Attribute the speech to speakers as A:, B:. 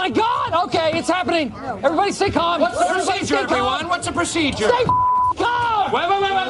A: my God! Okay, it's happening. Everybody stay calm.
B: What's the procedure, everyone? What's the procedure?
A: Stay calm!
B: Wait.